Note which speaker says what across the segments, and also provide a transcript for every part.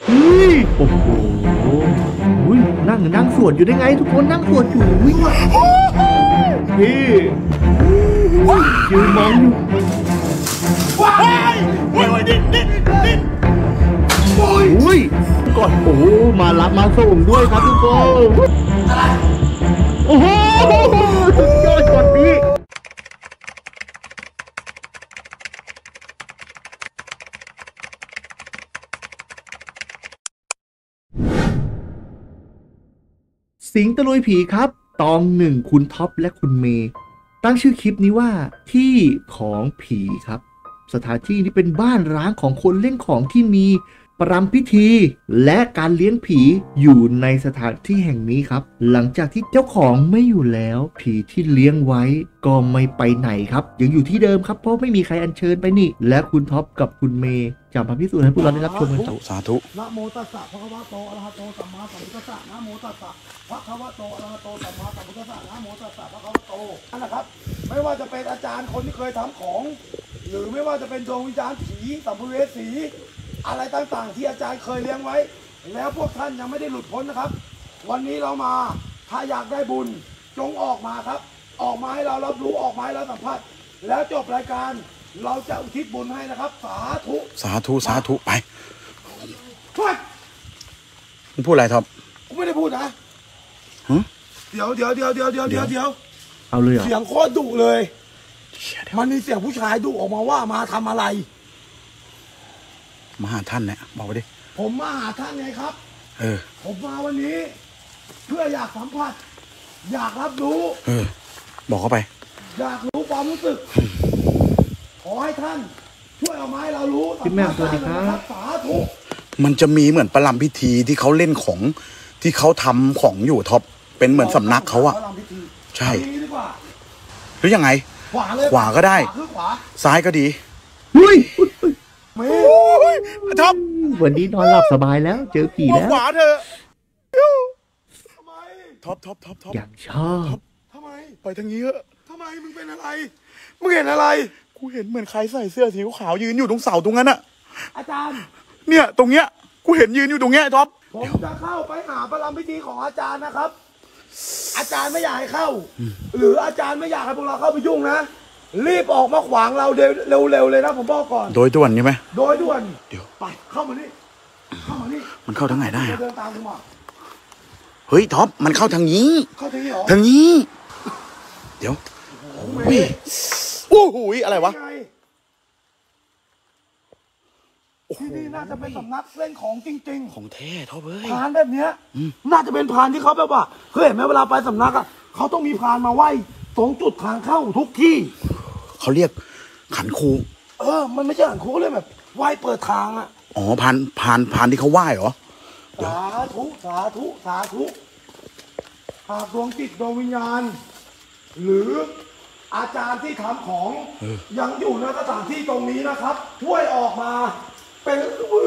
Speaker 1: เฮ้ยโอ้โหนั่งสวดอยู่ได้ไงทุกคนนั่งสวดอยู่พี่ยืนมองอยู่
Speaker 2: ว้ายดิ้น
Speaker 1: ก่อนมารับมาส่งด้วยครับทุกคนโอ้โหสุดยอดก่อนนี้สิงตะลุยผีครับตอนหนึ่งคุณท็อปและคุณเมย์ตั้งชื่อคลิปนี้ว่าที่ของผีครับสถานที่นี้เป็นบ้านร้างของคนเล่นของที่มีประรำพิธีและการเลี้ยงผีอยู่ในสถานที่แห่งนี้ครับหลังจากที่เจ้าของไม่อยู่แล้วผีที่เลี้ยงไว้ก็ไม่ไปไหนครับยังอยู่ที่เดิมครับเพราะไม่มีใครอัญเชิญไปนี่และคุณท็อปกับคุณเมย์จะมาพิสูจน์ให้พวกเราได้รับชมกันครับ
Speaker 2: สาธุ
Speaker 3: นะโมตัสสะภะคะวะโตอะระหะโตสัมมาสัมพุทธัสสะนะโมตัสสะภะคะวะโตอะระหะโตสัมมาสัมพุทธัสสะนะโมตัสสะภะคะวะโตนั่นแหละครับไม่ว่าจะเป็นอาจารย์คนที่เคยทำของหรือไม่ว่าจะเป็นดวงวิญญาณผีสัมภเวสีอะไรต่างๆที่อาจารย์เคยเลี้ยงไว้แล้วพวกท่านยังไม่ได้หลุดพ้นนะครับวันนี้เรามาถ้าอยากได้บุญจงออกมาครับออกมาให้เรารับรู้ออกมาให้เราสัมผัสแล้วจบรายการเราจะอุทิศบุญให้นะครับสาธุ
Speaker 2: ไปมึงพูดอะไรท็อป
Speaker 3: กูไม่ได้พูดนะเดี๋ยว
Speaker 1: เอาเลยเหรอ
Speaker 3: เสียงโคตรดุเลยมันมีเสียงผู้ชายดุออกมาว่ามาทำอะไร
Speaker 2: มาหาท่านเนี่ยบอกไปดิ
Speaker 3: ผมมาหาท่านไงครับผมมาวันนี้เพื่ออยากสัมผัสอยากรับรู้
Speaker 2: บอกเขาไป
Speaker 3: อยากรู้ความรู้สึกขอให้ท่านช่วยเอาไม้เรารู้
Speaker 1: พี่แม่สวัสดีครับ
Speaker 3: สาธุ
Speaker 2: มันจะมีเหมือนประรำพิธีที่เขาเล่นของที่เขาทำของอยู่ท็อปเป็นเหมือนสำนักเขาอะใช่หรือยังไงขวาก็ได้ซ้ายก็ดีท็อป
Speaker 1: วันนี้นอนหลับสบายแล้วเจอผีแล้ว
Speaker 2: ขวาเธอท็อป
Speaker 1: อยากชอบ
Speaker 3: ทำไม
Speaker 2: ไปทางนี้เถอะ
Speaker 3: ทำไมมึงเป็นอะไรมึงเห็นอะไร
Speaker 2: กูเห็นเหมือนใครใส่เสื้อสีขาวยืนอยู่ตรงเสาตรงนั้นอะ
Speaker 3: อาจารย์
Speaker 2: เนี่ยตรงเนี้ยกูเห็นยืนอยู่ตรงเนี้ยท็อป
Speaker 3: ผมจะเข้าไปหาประรำพิธีของอาจารย์นะครับอาจารย์ไม่อยากให้เข้าหรืออาจารย์ไม่อยากให้พวกเราเข้าไปยุ่งนะรีบออกมาขวางเราเร็วเลยนะผมบอกก่อน
Speaker 2: โดยด่วนใช่ไหม
Speaker 3: โดยด่วน
Speaker 2: เดี๋ยว
Speaker 3: ไปเข้ามานี่
Speaker 2: มันเข้าทางไหนได้
Speaker 3: เดินตามกูมา
Speaker 2: เฮ้ยท็อปมันเข้าทางนี้
Speaker 3: เหรอ
Speaker 2: ทางนี้เดี๋ยวโอ้โหอะไรวะ
Speaker 3: ที่นี่น่าจะเป็นสำนักเล่นของจริงๆ
Speaker 2: ของแท้ท็อปเอ้ย
Speaker 3: พานแบบเนี้ยน่าจะเป็นพานที่เขาแบบว่าเคยเห็นไหมเวลาไปสำนักอ่ะเขาต้องมีพานมาไหว้ตรงจุดทางเข้าทุกที่
Speaker 2: เขาเรียกขันครู
Speaker 3: มันไม่ใช่ขันครูเลยแบบไหว้เปิดทางอ่ะ
Speaker 2: อ๋อพานที่เขาไหว้เหรอ
Speaker 3: สาธุหากดวงจิตดวงวิญญาณหรืออาจารย์ที่ทำของยังอยู่ในสถานที่ตรงนี้นะครับช่วยออกมาเป็น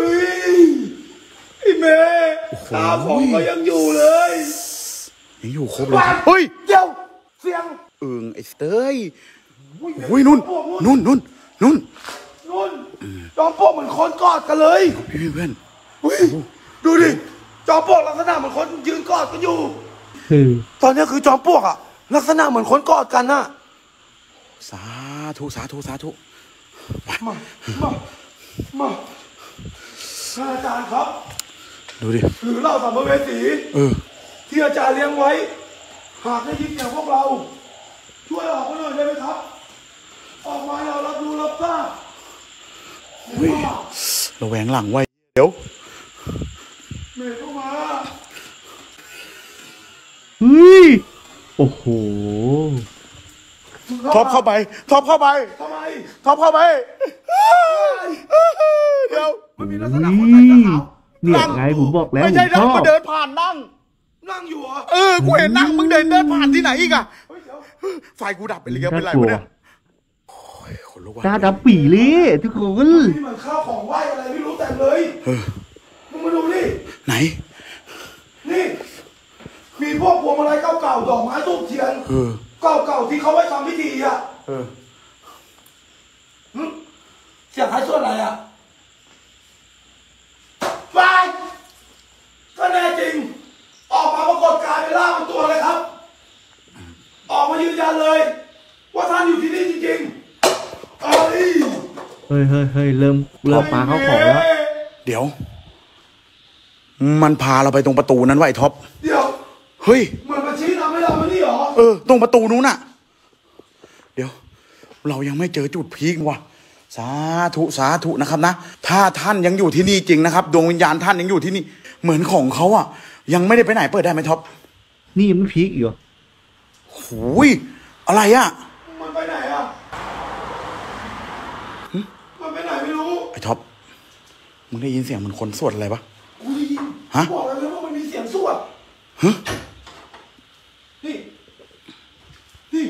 Speaker 3: ไอ้เมย์ข้าวของก็ยังอยู่เลย
Speaker 2: ยังอยู่ครบเลยเฮ้ย
Speaker 3: เดี๋ยวเสียง
Speaker 2: ไอ้เต้ยอุ้ยนุ่น
Speaker 3: จอมปลวกเหมือนคนกอดกันเลย
Speaker 2: พี่เพื่อน
Speaker 3: ดูดิจอมปลวกลักษณะเหมือนคนยืนกอดกันอยู่ตอนนี้คือจอมปลวกอะลักษณะเหมือนคนกอดกันน่ะ
Speaker 2: สาธุ
Speaker 3: มาอาจารย์ครับ
Speaker 2: ดูดิ
Speaker 3: หรือเราสัมภเวสีที่อาจารย์เลี้ยงไว้หากได้ยินเสียงพวกเราช่วยออกมาหน่อยได้ไหมครับออกมาเรารับรู้รับทราบ
Speaker 2: ระแวงหลังไว้เดี๋ยว
Speaker 3: เมย์เข้ามา
Speaker 1: โอ้โห
Speaker 2: ท็อปเข้าไปทำไมท็อปเข้าไปเดี๋ยว
Speaker 3: มันมีลักษณะคนใส่เสื้อขาว
Speaker 1: เนี่ยไงผมบอกแล้ว
Speaker 2: ไม่ใช่นั่งมาเดินผ่านนั่ง
Speaker 3: อยู่เหรอ
Speaker 2: กูเห็นนั่งมึงเดินผ่านที่ไหนอีกอะไฟกูดับไปเลยเป็นไรวะเนี่ย
Speaker 1: ตาดำปี่เลยทุกคน
Speaker 3: นี่เหมือนข้าวของไหว้อะไรไม่รู้แต่เลยมึงมาดูนี่
Speaker 2: ไหน
Speaker 3: นี่มีพวกพวงมาลัยเก่าๆดอกไม้ทูบเทียนเก่าๆที่เขาไว้ทำพิธีอ่ะเสียงใครส่วนอะไรอ่ะไป
Speaker 1: เฮ้ยเฮ้ยเฮ้ยเริ่มปาเข้าของแล้ว
Speaker 2: เดี๋ยว มันพาเราไปตรงประตูนั้นไวะไอ้ท็อป
Speaker 3: เดี๋ยว
Speaker 2: เฮ้ย
Speaker 3: เหมือนมาชี้นำให้เรามานี่เหรอ
Speaker 2: ตรงประตูนู้นน่ะ เดี๋ยว เรายังไม่เจอจุดพีคว่ะสาธุสาธุนะครับนะถ้าท่านยังอยู่ที่นี่จริงนะครับดวงวิญญาณท่านยังอยู่ที่นี่เหมือนของเขาอ่ะ ยังไม่ได้ไปไหนเปิดได้ไหมท็อป
Speaker 1: นี่ยังไม่พีคอีกเหรอ
Speaker 2: หูยอะไรอ่ะ
Speaker 3: มันไปไหนอ่ะมันไปไหนไม่รู้
Speaker 2: ไอ้ท็อปมึงได้ยินเสียงเหมือนคนสวดอะไรปะ
Speaker 3: กูได้ยิน
Speaker 2: ฮะ
Speaker 3: บอกเลยว่ามันมีเสียงสวด
Speaker 2: ฮะ
Speaker 3: นี่นี่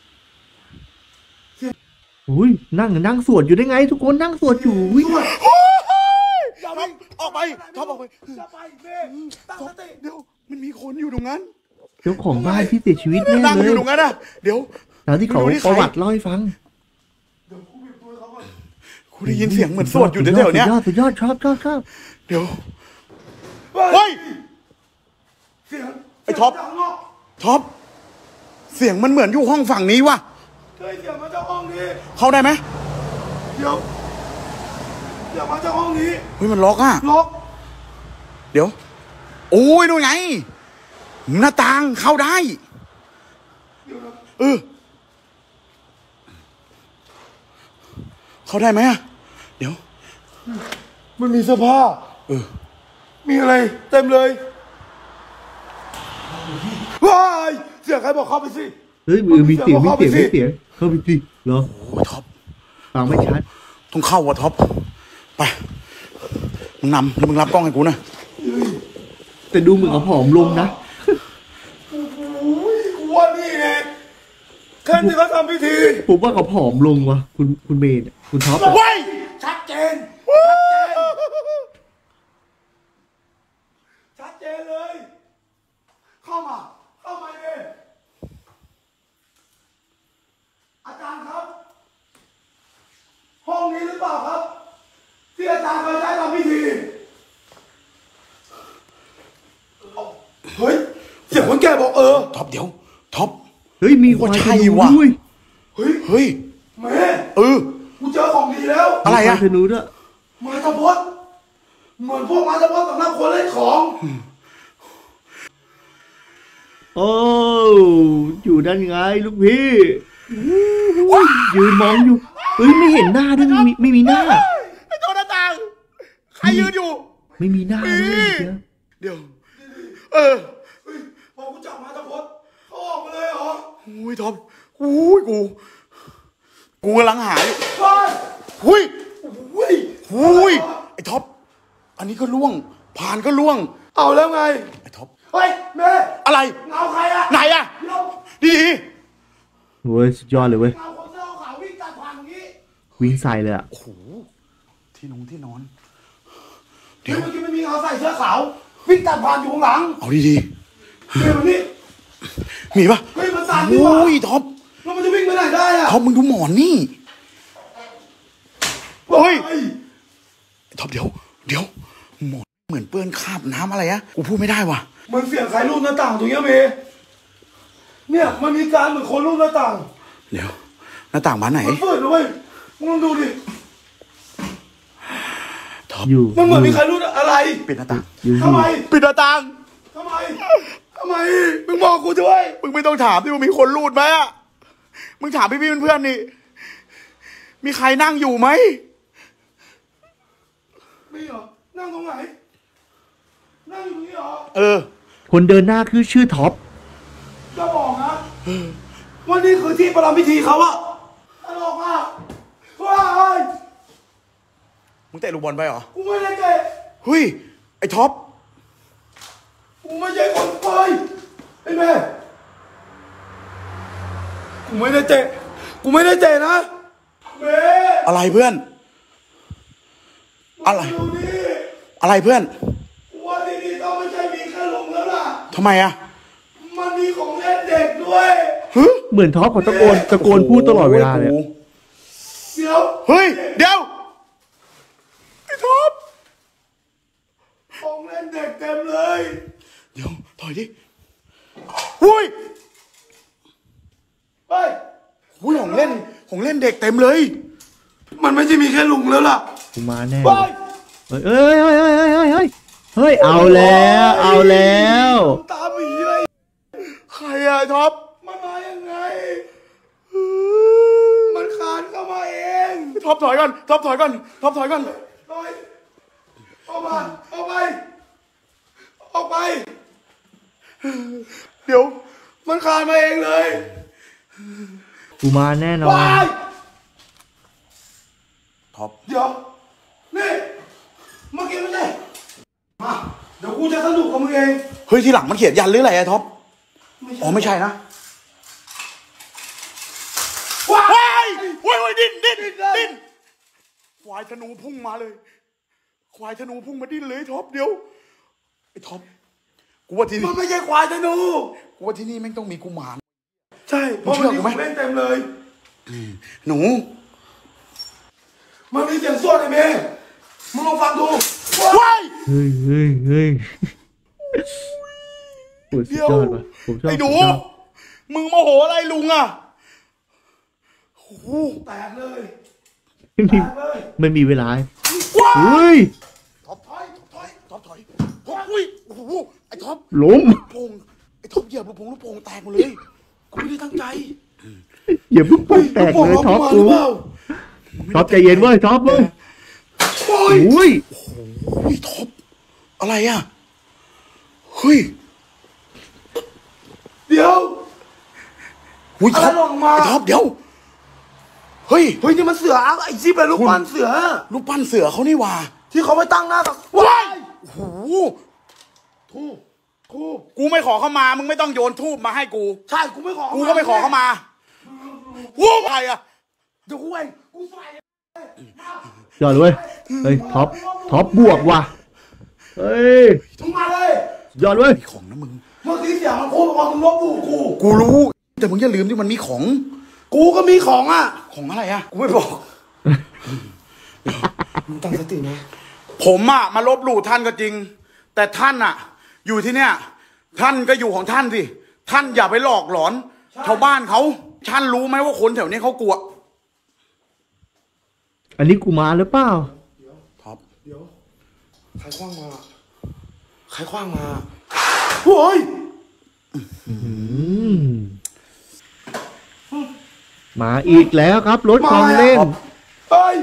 Speaker 1: อุ้ยนั่งสวดอยู่ได้ไง ทุกคนนั่งสวดอยู่อุ้ย
Speaker 3: สวด
Speaker 2: อย่าไปออกไปท็อปออกไป
Speaker 3: อย่าไปเบ้ตั้งสติ
Speaker 2: เดี๋ยวมันมีคนอยู่ตรงนั้น
Speaker 1: เจ้าของบ้านที่เสียชีวิตแน่
Speaker 2: นั่ง
Speaker 1: เล
Speaker 2: อย ยู่ตรงนั้นนะเดี๋ยว
Speaker 1: ตามที่เขา
Speaker 2: ดูนี่ใคร
Speaker 1: ประวัติเล่าให้ฟัง
Speaker 3: เดี๋ยวกูบีบตัวเขาก่อน
Speaker 2: กูได้ยินเสียงเหมือนสวดอยู่แถวๆเนี้ย
Speaker 1: สุดยอดชอบ
Speaker 2: เดี๋ยว
Speaker 3: เฮ้ย
Speaker 2: เฮ้ย
Speaker 3: เสียง
Speaker 2: ไอ้ท็อป
Speaker 3: เสียงมาจากข้างนอก
Speaker 2: ท็อปเสียงมันเหมือนอยู่ห้องฝั่งนี้ว่ะ
Speaker 3: เฮ้ยเสียงมาจากห้องนี้
Speaker 2: เข้าได้ไหม
Speaker 3: เดี๋ยวเสียงมาจากห้องนี้
Speaker 2: เฮ้ยมันล็อกอ่ะ
Speaker 3: ล็อก
Speaker 2: เดี๋ยวโอ้ยนู่นไงหน้าต่างเข้าได้
Speaker 3: เดี๋ยวนะ
Speaker 2: เข้าได้ไหมอะเดี๋ยว
Speaker 3: มันมีเสื้อผ้า มีอะไรเต็มเลยว้ายเสียงใครบอกเข้าไปสิ
Speaker 1: เฮ้ยมีเสียงเข้าไปสิเหรอ
Speaker 2: โอ้ยท็อป
Speaker 1: ฟังไม่ชัด
Speaker 2: ต้องเข้าว่ะท็อปไปมึงนำแล้วมึงรับกล้องให้กูนะ
Speaker 1: แต่ดูเหมือนเขาผอมลงนะ
Speaker 3: โอ้ยกูว่านี่เองแค่ที่เขาทำพิธี
Speaker 1: ผมว่าเขาผอมลงว่ะคุณเมย์คุณท็อปอะ
Speaker 3: เว้ยชัดเจนชัดเจนเลย เข้ามาเลยอาจารย์ครับ ห้องนี้หรือเปล่าครับ ที่อาจารย์เคยใช้ทำพิธีเฮ้ยเสียงคนแก่บอก
Speaker 2: ท็อปเดี๋ยวท็อป
Speaker 1: เฮ้ยมีควายธนูด้วย
Speaker 3: เฮ้ย
Speaker 2: เฮ้ย
Speaker 3: แม่ กูเจอของดีแล้ว
Speaker 2: อะไรอะ
Speaker 1: มีควายธนูด้วย
Speaker 3: มาตะพดเหมือนพวกมาตะพดสำนักคนเล่นของ
Speaker 1: โอ้อยู่ด้านไงลูกพี่ยืนมองอยู่เฮ้ยไม่เห็นหน้าด้วยไม่มีหน้า
Speaker 2: ไอ้ตัวหน้าต่างใครยืนอยู่
Speaker 1: ไม่มีหน้าด้วย
Speaker 2: เดี๋ยว
Speaker 3: เฮ้ยพอกูจับมาตะพดเขาออกมาเลยเหรอ
Speaker 2: โอ้ยท็อปโอ้ยกูกำลังหาอยู่
Speaker 3: เฮ้ย
Speaker 2: หุ้ย
Speaker 3: อุ้ย
Speaker 2: หุ้ยไอ้ท็อปอันนี้ก็ล่วงผ่านก็ล่วง
Speaker 3: เอาแล้วไง
Speaker 2: ไอ้ท็อป
Speaker 3: เฮ้ยแม่
Speaker 2: อะไร
Speaker 3: เงาใครอะ
Speaker 2: ไหนอะ
Speaker 3: เงา
Speaker 2: ดี
Speaker 1: โอ้ยสุดยอดเลยเว้ย
Speaker 3: เงาคนเสื้อขาววิ่งตัดผ่านอย่างนี้
Speaker 1: วิ่งใส่เลยอะ
Speaker 2: โอ้โหที่นอน
Speaker 3: เดี๋ยวเมื่อกี้ไม่มีเงาใส่เสื้อขาววิ่งตัดผ่านอยู่ข้างหลัง
Speaker 2: เอาดี
Speaker 3: เดี๋ยวนี้
Speaker 2: ๆมีปะ
Speaker 3: เฮ้ยมันสั่นดีว่ะ
Speaker 2: โอ้ยท็อป
Speaker 3: แล้วมันจะวิ่งไปไหนได้อะ
Speaker 2: ท็อปมึงดูหมอนนี่ เฮ้ย ท็อปเดี๋ยวหมอนเหมือนเปื้อนคราบน้ำอะไรอะกูพูดไม่ได้ว่ะ
Speaker 3: มันเสียงใครรูดหน้าต่างตรงเนี้ยเมย์เนี่ยมันมีการเหมือนคนรูดหน้าต่าง
Speaker 2: เดี๋ยวหน้าต่างบ้านไหน
Speaker 3: มันฝืดนะเว้ยมึงลองดูดิ
Speaker 2: ท็อป
Speaker 1: อยู่
Speaker 3: มันเหมือนมีใครรูดอะไร
Speaker 2: ปิดหน้าต่าง
Speaker 1: อยู่
Speaker 3: ทำไม
Speaker 2: ปิดหน้าต่าง
Speaker 3: ทำไมมึงบอกกูด้วย
Speaker 2: มึงไม่ต้องถามที่ว่ามีคนรูดไหมอะมึงถามพี่เพื่อนๆนี่มีใครนั่งอยู่ไหม
Speaker 3: มีเหรอนั่งตรงไหนนั่งอยู่ตรงนี้เหรอ
Speaker 1: คนเดินหน้าคือชื่อท็อป
Speaker 3: จะบอกนะว่านี่คือที่ประรำพิธีเขาอะตลกอะว้าย
Speaker 2: มึงเตะลูกบอลไปเหรอ
Speaker 3: กูไม่ได้เตะ
Speaker 2: เฮ้ยไอ้ท็อป
Speaker 3: กูไม่ใช่คนปล่อยไอ้แม่กูไม่ได้เตะนะแม่
Speaker 2: อะไรเพื่อน อะไร
Speaker 3: ดูนี่
Speaker 2: อะไรเพื่อน
Speaker 3: กูว่าที่นี่ต้องไม่ใช่มีแค่ลุงแล้วล่ะ
Speaker 2: ทำไมอะ
Speaker 3: มันมีของเล่นเด็กด้วย
Speaker 1: เหมือนท็อปเขาตะโกนพูดตลอดเวลาเลยอะ
Speaker 3: เดี๋ยว
Speaker 2: เฮ้ยเดี๋ยวไอ้ท็อป
Speaker 3: ของเล่นเด็กเต็มเลย
Speaker 2: เดี๋ยวถอยดิหุ้ย
Speaker 3: เฮ้ย
Speaker 2: หุ้ยของเล่นเด็กเต็มเลย
Speaker 3: มมันไม่ใช่มีแค่ลุงแล้วล่ะ
Speaker 1: กุมารแน่เล
Speaker 3: เฮ้
Speaker 1: ย
Speaker 3: ย
Speaker 1: เฮ้ยเฮ้ยเอาแล้วเอาแล้ว
Speaker 3: ตาหมีเลย
Speaker 2: ใครอะท็อป
Speaker 3: มันมายังไง มันคานเข้ามาเอง
Speaker 2: ท็อปถอยก่อนท็อปถอยก่อนท็อปถอยก่อน
Speaker 3: ไปออกมาออกไปออกไป
Speaker 2: เดี๋ยว
Speaker 3: มันคานมาเองเลย
Speaker 1: กุมารแน่นอ
Speaker 3: ไป
Speaker 1: น
Speaker 2: ท็อป
Speaker 3: เดี๋ยวนี่เมื่อกี้ไม่ใช่มาเดี๋ยวกูจะสนุกกับมึงเอง
Speaker 2: เฮ้ยที่หลังมันเขียนยันหรืออะไรอะท็อปอ๋อไม่ใช่นะ
Speaker 3: ว้า
Speaker 2: เฮ้
Speaker 3: ย
Speaker 2: ยดิ้นควายธนูพุ่งมาเลยควายธนูพุ่งมาดิ้นเลยท็อปเดี๋ยวไอ้ท็อปกูว่าที่
Speaker 3: มั
Speaker 2: นี่
Speaker 3: นไม่ใช่ควายธนู
Speaker 2: กูว่าที่นี่แม่งต้องมีกุมาร
Speaker 3: ใช่เพราะมันมีของเล่นเต็มเลย
Speaker 2: หนู
Speaker 3: มันมีเสียงสวดไอ้เมย์มึงลองฟังดู
Speaker 2: ว้าย
Speaker 1: เฮ้ยโอ้ยสุดยอดว่ะผมชอบ
Speaker 2: ไอ้หนู
Speaker 1: ผมชอบ
Speaker 2: มึงโมโหอะไรลุงอะโอ้โห
Speaker 3: แตกเลย
Speaker 1: ไม่มี
Speaker 3: แตกเลย
Speaker 1: ไม่มีเวลา
Speaker 2: ว้าย
Speaker 1: เฮ้ย
Speaker 2: ท็อปถอยท็อปถอยอุ้ยโอ้โหไอ้ท็อป
Speaker 1: ล้ม
Speaker 2: ลูกโป่งไอ้ท็อปเหยียบลูกโป่งแตกหมดเลยกูไม่ได้ตั้งใจ
Speaker 1: อย่าเพิ่งปล่อยแตกเลยท็อป
Speaker 3: หรือเปล่า
Speaker 1: ท็อปใจเย็นเว้ยท็อปเว้ย
Speaker 3: โอ้
Speaker 1: โอ้
Speaker 3: ย
Speaker 1: ย
Speaker 2: เฮ้ยท็อปอะไรอะเฮ้ย
Speaker 3: เดี๋ยว
Speaker 2: อุ้ยท็อป
Speaker 3: อะไรหล่นมา
Speaker 2: ไอ้ท็อปเดี๋ยวเฮ้ย
Speaker 3: เฮ้ยนี่มันเสือไอ้ที่เป็นลูกปั้นเสือ
Speaker 2: รูปปั้นเสือเขานี่หว่า
Speaker 3: ที่เขาไปตั้งหน้ากับว้าย
Speaker 2: โอ้โห
Speaker 3: ทูบทูบ
Speaker 2: กูไม่ขอเข้ามามึงไม่ต้องโยนทูบมาให้กู
Speaker 3: ใช่กูไม่ขอ
Speaker 2: กูก็ไม่ขอเข้ามาวู้ใครอะ
Speaker 3: เดี๋ยวกูเองกูใส่
Speaker 1: ยอดเลยเว้ยเฮ้ยท็อปบวกว่ะเฮ้ย
Speaker 3: มึงมาเลย
Speaker 1: ยอดเว้ย
Speaker 2: มีของนะมึง
Speaker 3: เมื่อกี้เสียงมันพูดว่ามึงลบหลู่กู
Speaker 2: กูรู้แต่มึงอย่าลืมที่มันมีของ
Speaker 3: กูก็มีของอ่ะ
Speaker 2: ของอะไรอะ
Speaker 3: กูไม่บอกมึงตั้งสตินะ
Speaker 2: ผมอะมาลบหลู่ท่านก็จริง แต่ท่านอะอยู่ที่เนี่ย ท่านก็อยู่ของท่านสิท่านอย่าไปหลอกหลอนชาวบ้านเขาท่านรู้ไหมว่าคนแถวนี้เขากลัว
Speaker 1: อันนี้กุมารหรือเปล่า
Speaker 2: ท็อป
Speaker 3: เดี๋ยวใครคว้างมาใครคว้างมาโอ้ย
Speaker 1: อืมมาอีกแล้วครับรถของเล่น
Speaker 3: เฮ้ย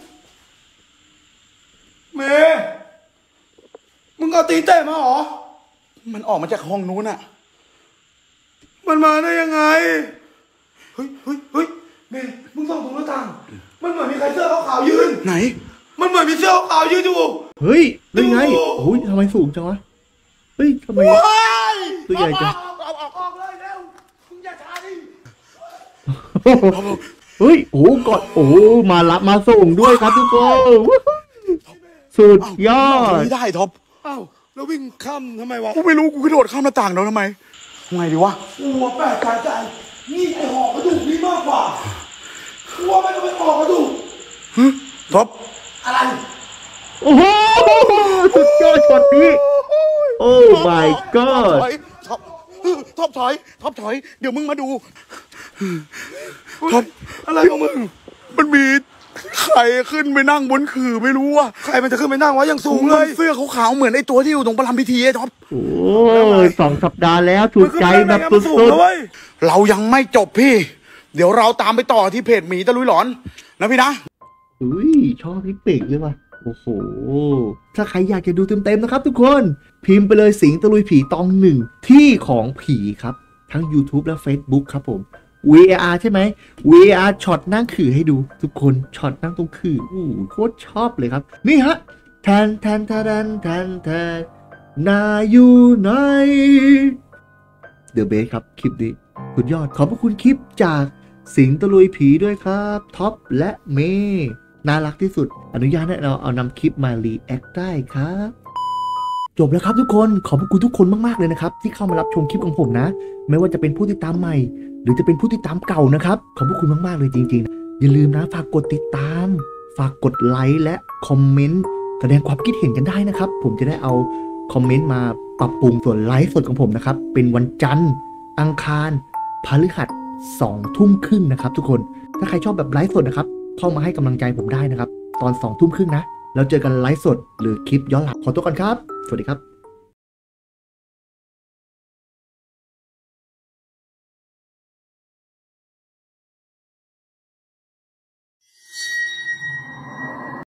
Speaker 3: เมย์มึงเอาตีนเตะมาเหรอ
Speaker 2: มันออกมาจากห้องนู้นอะ
Speaker 3: มันมาได้ยังไงเฮ้ยเมย์มึงส่องตรงหน้าต่างมันเหมือนมีใครเสื้อขาวๆยืน
Speaker 2: ไหน
Speaker 3: มันเหมือนมีเสื้อขาวๆยืนอยู่
Speaker 1: เฮ้ยนี่ไงโอ้ยทำไมสูงจังวะเฮ้ยทำไม
Speaker 2: ว้าย
Speaker 1: ตัวใหญ่จัง
Speaker 3: ออกเลยเร็วมึงอย่าช้าดิ
Speaker 1: เฮ้ยโอ้กอดโอ้มารับมาส่งด้วยครับทุกคนสุดยอด
Speaker 2: ไม่ได้ท็อป
Speaker 3: อ้าวแล้ววิ่งข้ามทำไมวะ
Speaker 2: กูไม่รู้กูกระโดดข้ามหน้าต่างแล้วทำไมไงดีวะ
Speaker 3: กูว่าแปลกใจนี่ไอหอกกระดูกนี่มากกว่ากูว่าไม่ต้องไปหอกกระดูก
Speaker 2: ท็อป
Speaker 3: อะไร
Speaker 1: โอ้โหสุดยอดช็อตนี้โอ้ my god
Speaker 2: ท็อปถอยท็อปถอยเดี๋ยวมึงมาดูท็อป
Speaker 3: อะไรของมึง
Speaker 2: มันมีใครขึ้นไปนั่งบนขื่อไม่รู้อ่ะ
Speaker 3: ใครมันจะขึ้นไปนั่งวะยังสูงเลย
Speaker 2: เสื้อขาวๆเหมือนไอ้ตัวที่อยู่ตรงประลำพิธีไอ้ท็อป
Speaker 1: โอ้ย2 สัปดาห์แล้วถูกใจแบบสุ
Speaker 3: สูง
Speaker 1: ด
Speaker 3: นะเว้ย
Speaker 2: เรายังไม่จบพี่ เดี๋ยวเราตามไปต่อที่เพจหมีตะลุยหลอนนะพี่นะ
Speaker 1: ๆอุ้ยชอบพี่เป็กเลยว่ะโอ้โหถ้าใครอยากจะดูเต็มๆนะครับทุกคนพิมพ์ไปเลยสิงตะลุยผีตองหนึ่งที่ของผีครับทั้ง YouTube และ Facebook ครับผม VAR ใช่ไหม VAR ช็อตนั่งขื่อให้ดูทุกคนช็อตนั่งตรงขื่อโคตรชอบเลยครับ นี่ฮะแทนนาอยู่ไหนเดอะเบสครับคลิปนี้สุดยอดขอบพระคุณคลิปจากสิงตะลุยผีด้วยครับท็อปและเมย์น่ารักที่สุดอนุญาตให้เราเอานำคลิปมารีแอคได้ครับ จบแล้วครับทุกคนขอบคุณทุกคนมากๆเลยนะครับที่เข้ามารับชมคลิปของผมนะไม่ว่าจะเป็นผู้ติดตามใหม่หรือจะเป็นผู้ติดตามเก่านะครับขอบคุณมากๆเลยจริงๆอย่าลืมนะฝากกดติดตามฝากกดไลค์และคอมเมนต์แสดงความคิดเห็นกันได้นะครับผมจะได้เอาคอมเมนต์มาปรับปรุงส่วนไลฟ์สดของผมนะครับเป็นวันจันทร์อังคารพฤหัส2 ทุ่มครึ่งนะครับทุกคนถ้าใครชอบแบบไลฟ์สดนะครับเข้ามาให้กำลังใจผมได้นะครับ ตอน 2 ทุ่มครึ่งนะแล้วเจอกันไลฟ์สดหรือคลิปย้อนหลังขอตัวก่อนครับสวัสดีครับ